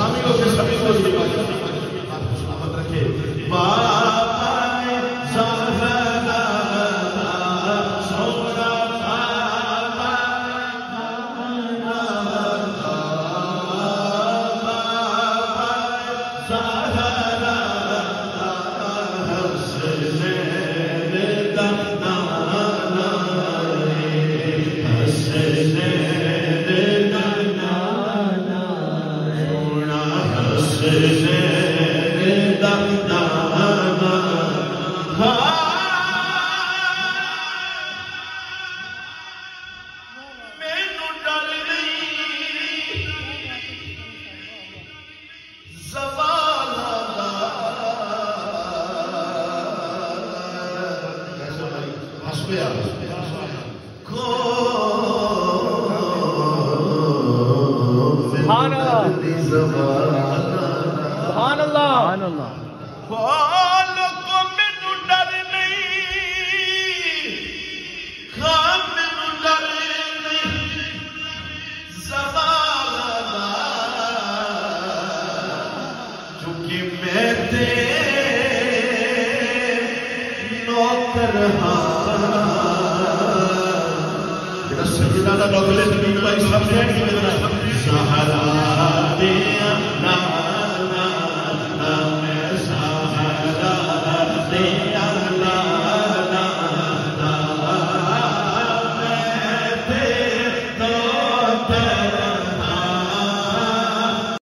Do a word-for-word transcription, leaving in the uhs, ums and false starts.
حامیوں کے سبھی کو یہ بات سلامت رکھے بابا زہرا سونا بابا زہرا حسنین دانا حسنین دانا حسنین دانا مینوں ڈر نہیں زوال دا حسبیا سبحان اللہ سبحان اللہ سبحان اللہ بولو کو مینوں ڈر نہیں خان مینوں ڈر نہیں زوال دا چونکہ میں تیرے نوکر ہاں جڑا سجدہ دا نوکر ہے نبی بھائی صاحب نے زہرا